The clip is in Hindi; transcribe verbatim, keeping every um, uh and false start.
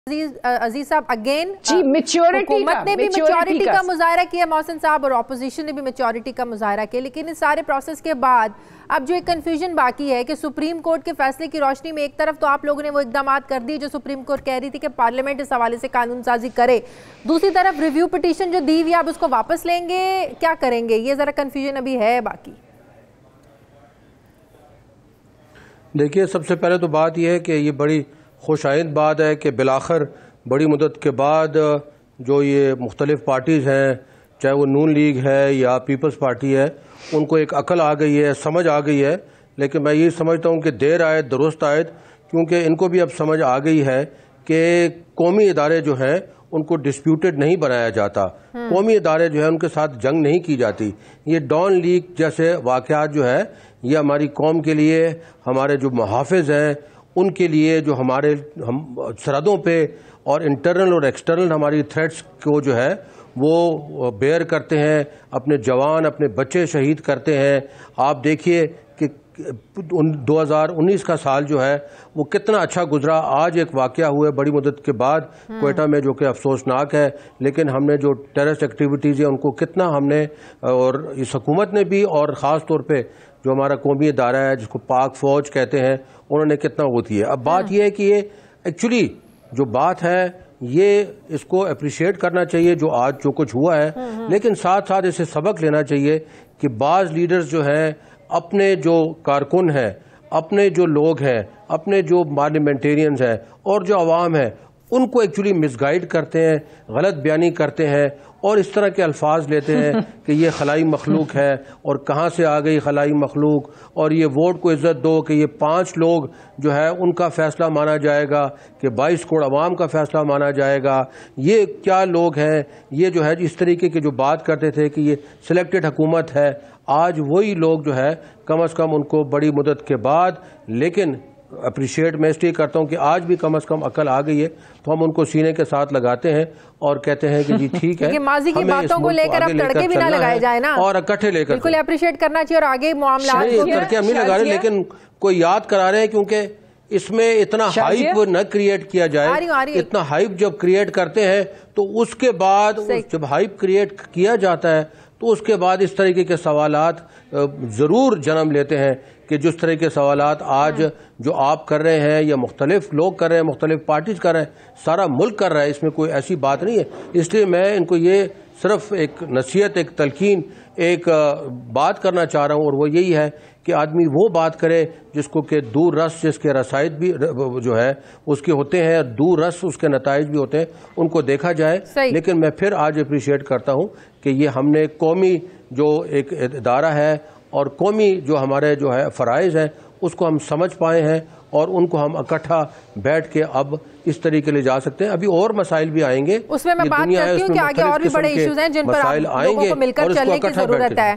अजीज साहब अगेन जी मैच्योरिटी हुकूमत ने भी मैच्योरिटी का मुजाहरा किया मोहसिन साहब और ऑपोजिशन ने भी मैच्योरिटी का मुजाहरा किया, लेकिन इस सारे प्रोसेस के बाद अब जो एक कंफ्यूजन बाकी है कि सुप्रीम कोर्ट के फैसले की रोशनी में एक तरफ तो आप लोगों ने वो इकदाम कर दिए जो सुप्रीम कोर्ट कह रही थी कि पार्लियामेंट इस हवाले से कानून साजी करे, दूसरी तरफ रिव्यू पिटीशन जो दी हुई आप उसको वापस लेंगे, क्या करेंगे? ये जरा कंफ्यूजन अभी है बाकी। देखिए, सबसे पहले तो बात यह है कि ये बड़ी खुशाइंद बात है कि बिलाखिर बड़ी मुद्दत के बाद जो ये मुख्तलिफ पार्टीज़ हैं, चाहे वो नून लीग है या पीपल्स पार्टी है, उनको एक अकल आ गई है, समझ आ गई है। लेकिन मैं ये समझता हूँ कि देर आयत दुरुस्त आयत, क्योंकि इनको भी अब समझ आ गई है कि कौमी इदारे जो हैं उनको डिस्प्यूटेड नहीं बनाया जाता, कौमी इदारे जो है उनके साथ जंग नहीं की जाती। ये डॉन लीग जैसे वाक़यात जो है ये हमारी कौम के लिए, हमारे जो मुहाफ़िज़ हैं उनके लिए, जो हमारे हम सरहदों पे और इंटरनल और एक्सटर्नल हमारी थ्रेट्स को जो है वो बेयर करते हैं, अपने जवान अपने बच्चे शहीद करते हैं। आप देखिए कि दो हज़ार उन्नीस का साल जो है वो कितना अच्छा गुजरा। आज एक वाक़या हुआ बड़ी मुद्दत के बाद क्वेटा में जो कि अफसोसनाक है, लेकिन हमने जो टेररिस्ट एक्टिविटीज़ है उनको कितना हमने, और इस हुकूमत ने भी, और ख़ास तौर पे जो हमारा कौमी इदारा है जिसको पाक फ़ौज कहते हैं, उन्होंने कितना वो किया। अब बात यह है कि ये एक्चुअली जो बात है ये इसको अप्रिशिएट करना चाहिए जो आज जो कुछ हुआ है, लेकिन साथ साथ इसे सबक लेना चाहिए कि बाज़ लीडर्स जो हैं अपने जो कारकुन हैं, अपने जो लोग हैं, अपने जो पार्लियामेंटेरियंस हैं और जो अवाम है उनको एक्चुअली मिसगाइड करते हैं, गलत बयानी करते हैं और इस तरह के अल्फाज लेते हैं कि ये खलाई मखलूक है और कहाँ से आ गई खलाई मखलूक, और ये वोट को इज़्ज़त दो कि ये पांच लोग जो है उनका फ़ैसला माना जाएगा, कि बाईस करोड़ अवाम का फ़ैसला माना जाएगा। ये क्या लोग हैं? ये जो है इस तरीके की जो बात करते थे कि ये सिलेक्टेड हुकूमत है, आज वही लोग जो है कम अज़ कम उनको बड़ी मुद्दत के बाद, लेकिन अप्रिशिएट मैं इसलिए करता हूँ कि आज भी कम अज़ कम अकल आ गई है, तो हम उनको सीने के साथ लगाते हैं और कहते हैं कि जी ठीक है, माजी की बातों को लेकर अब तड़के भी ना लगाए जाए ना, और इकट्ठे लेकर बिल्कुल अप्रिशिएट करना चाहिए और आगे मामला तड़के हम नहीं लगा रहे, लेकिन कोई याद करा रहे हैं क्योंकि इसमें इतना हाइप न क्रिएट किया जाए। आ रही, आ रही। इतना हाइप जब क्रिएट करते हैं तो उसके बाद जब हाइप क्रिएट किया जाता है तो उसके बाद इस तरीके के सवालात जरूर जन्म लेते हैं कि जिस तरह के सवालात आज जो आप कर रहे हैं या मुख्तलिफ लोग कर रहे हैं, मुख्तलिफ पार्टीज कर रहे हैं, सारा मुल्क कर रहा है, इसमें कोई ऐसी बात नहीं है। इसलिए मैं इनको ये सिर्फ एक नसीहत, एक तलकीन, एक बात करना चाह रहा हूँ, और वो यही है कि आदमी वो बात करे जिसको कि दूर रस, जिसके रसायद भी जो है उसके होते हैं, दूर रस उसके नताइज भी होते हैं, उनको देखा जाए। लेकिन मैं फिर आज अप्रिशिएट करता हूँ कि ये हमने कौमी जो एक इदारा है और कौमी जो हमारे जो है फ़राइज़ हैं उसको हम समझ पाए हैं और उनको हम इकट्ठा बैठ के अब इस तरीके ले जा सकते हैं। अभी और मसाइल भी आएंगे, उसमें मैं बात करती हूँ कि आगे और भी बड़े इश्यूज हैं जिन पर आप लोगों को मिलकर चलने की जरूरत है।